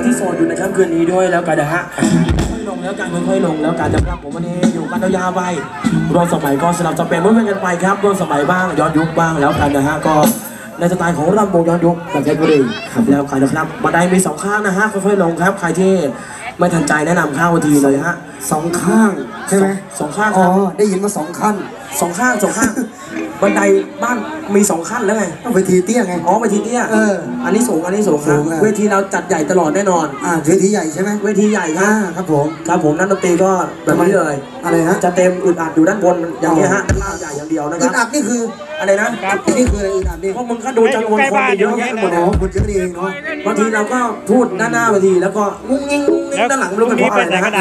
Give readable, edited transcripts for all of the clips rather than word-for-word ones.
ที่โสดอยู่ในค่ำคืนนี้ด้วยแล้วกันนะฮะค่อยลงแล้วกันค่อยลงแล้วกันนะครับผมวันนี้อยู่กันยาวๆไปร่วมสมัยก็สลับจะเป็นเพื่อนกันไปครับร่วมสมัยบ้างย้อนยุคบ้างแล้วกันนะฮะก็ในสไตล์ของรำวงย้อนยุคแบบเพชรบุรีครับแล้วกันนะครับบันไดมี2 ข้างนะฮะค่อยๆลงครับใครที่ไม่ทันใจแนะนำข้าวเวทีเลยฮะ 2 ข้างใช่ไหม 2 ข้างอ๋อได้ยินมา2 ขั้น 2 ข้างบันไดบ้านมี2 ขั้นแล้วไงเวทีเตี้ยไงอ๋อเวทีเตี้ยอันนี้สูงครับเวทีเราจัดใหญ่ตลอดแน่นอนเวทีใหญ่ใช่ไหมเวทีใหญ่ครับผมนักดนตรีก็แบบนี้เลยอะไรฮะจะเต็มอึดอัดอยู่ด้านบนอย่างนี้ฮะด้านล่างใหญ่อย่างเดียวนะคอึรับดอัดนี่คืออะไรนะนี่คืออะไรอึดอัดนี่เพราะมึงก็ดูจำนวนคนเยอะแยะหมดเลยคนเยอะนี่เองเนาะบางทีเราก็พูดด้านหน้าเวทีแล้วก็งุ้งงิ้งด้านหลังไม่รู้เป็นเพราะอะไรนะฮะ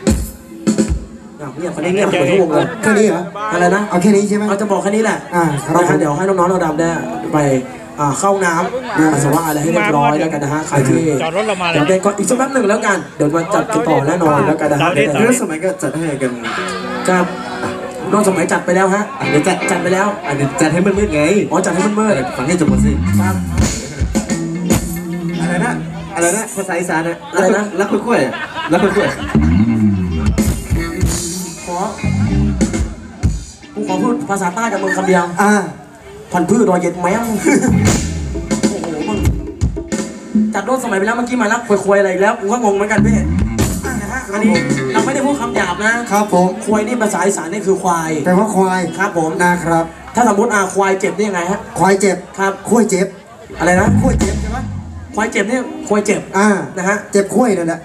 เนี่ยคนนี้เนี่ยคนทุกวงเลยแค่นี้เหรออะไรนะเอาแค่นี้ใช่ไหมเราจะบอกแค่นี้แหละครับเดี๋ยวให้น้องๆเราดำได้ไปเข้าน้ำปัสสาวะอะไรให้เรียบร้อยแล้วกันนะฮะใครที่จอดรถเรามาเดี๋ยวเต้นก็อีกสักแป๊บหนึ่งแล้วกันเดี๋ยวมาจัดกันต่อแน่นอนแล้วกันนะฮะเรื่องสมัยก็จัดให้กันครับน้องสมัยจัดไปแล้วฮะเดี๋ยวจัดไปแล้วเดี๋ยวจัดให้มืดๆไงอ๋อจัดให้มืดฟังให้จบก่อนสิครับอะไรนะภาษาอีสานนะอะไรนะรักคุยกูขอพูดภาษาใต้กับมึงคำเดียวพันพืชรอยเย็ดแม่งโอ้โหมึงจัดโดนสมัยไปแล้วเมื่อกี้มาแล้วคุยอะไรอีกแล้วกูก็งงเหมือนกันพี่นะฮะอันนี้เราไม่ได้พูดคำหยาบนะครับผมควายนี่ภาษาอีสานนี่คือควายแปลว่าควายครับผมนะครับถ้าสมมติควายเจ็บนี่ยังไงฮะควายเจ็บครับคุ้ยเจ็บอะไรนะคุ้ยเจ็บใช่ไหมควายเจ็บนี่ควายเจ็บนะฮะเจ็บคุ้ยนั่นแหละ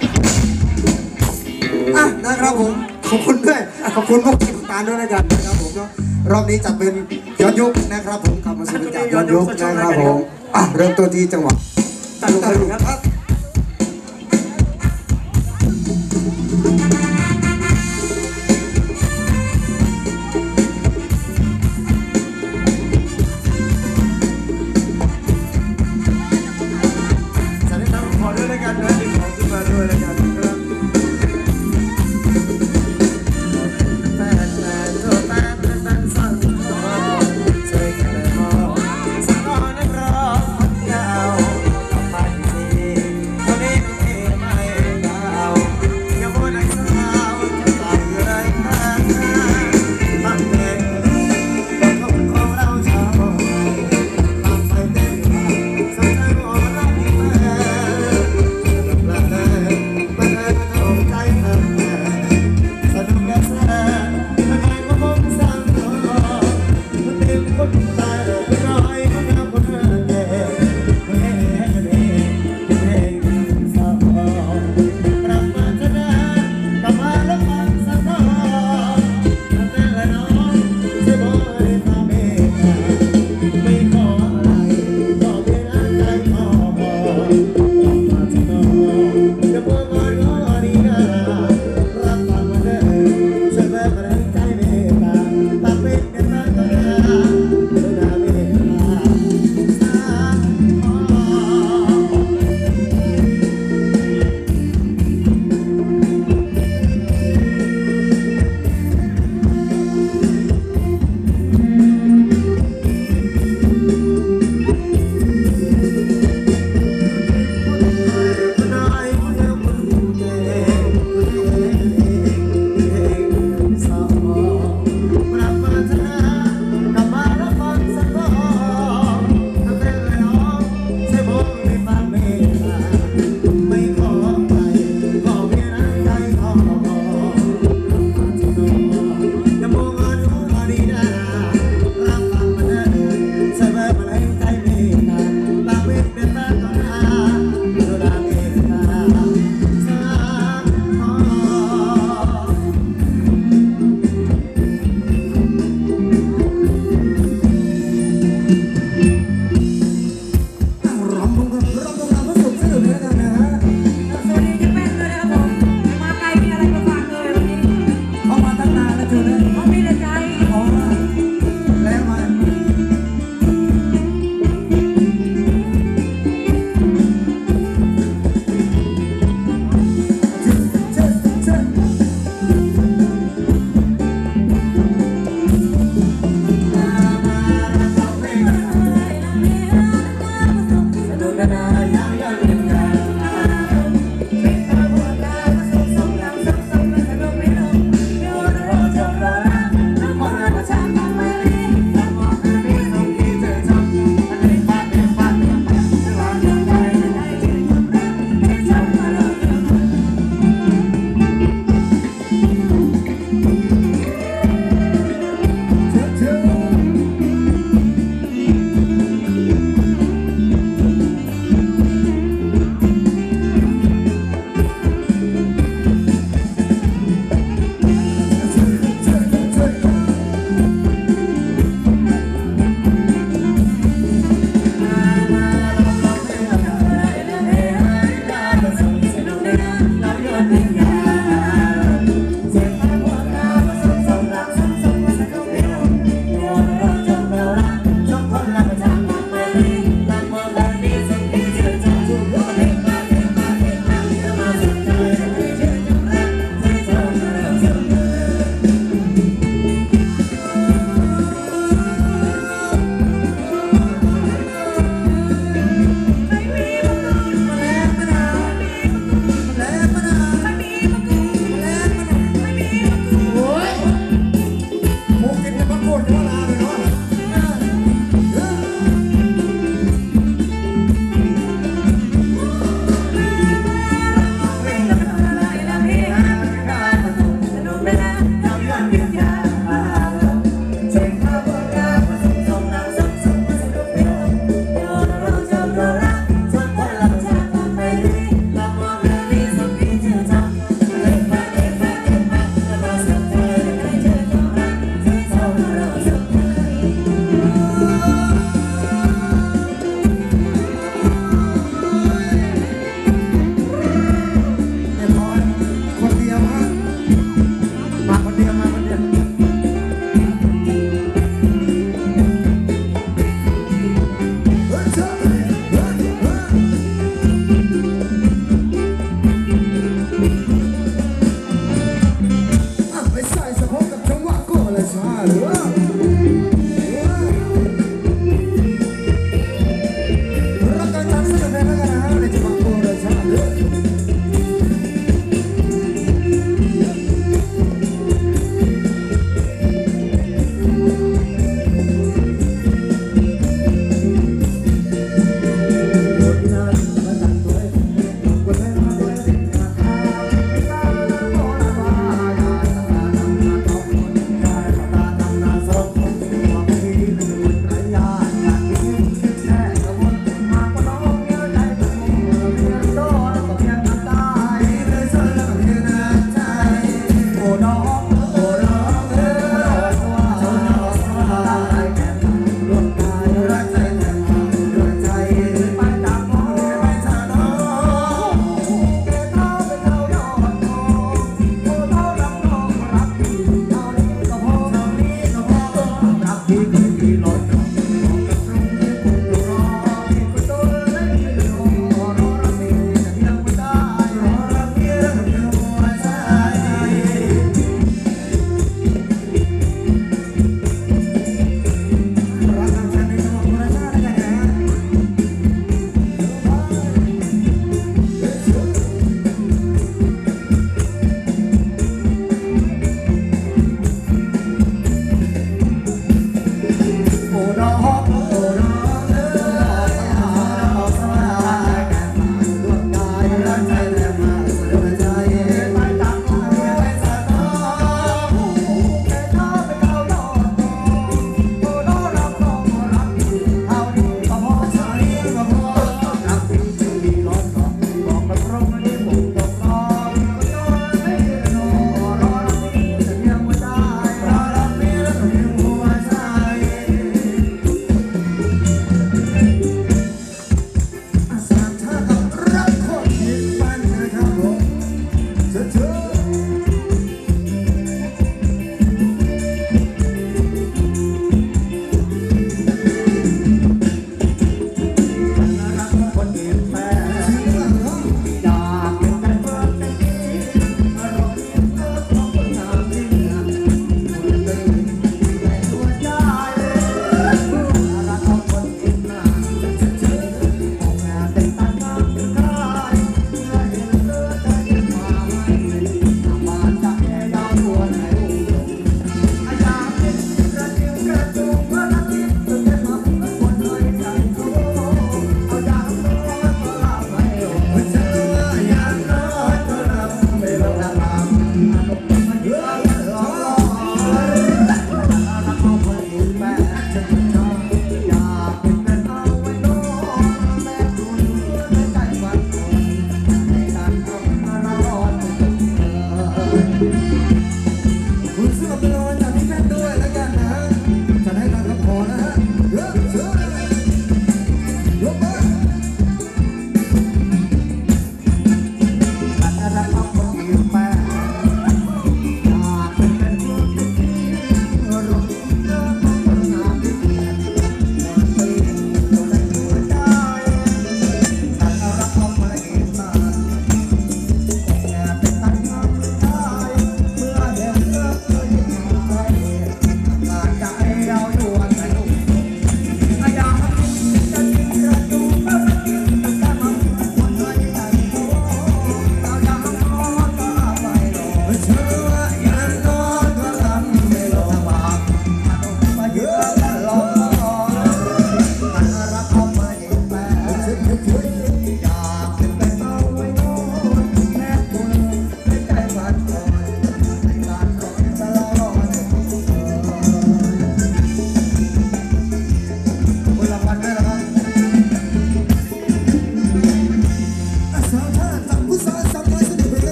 นะครับผมขอบคุณด้วยขอบคุณพวกทีมงานด้วยนะจ๊ะนะครับผมเนาะรอบนี้จัดเป็นย้อนยุคนะครับผมกลับมาสู่เป็นย้อนยุคนะครับผมเริ่มต้นที่จังหวะตลกครับ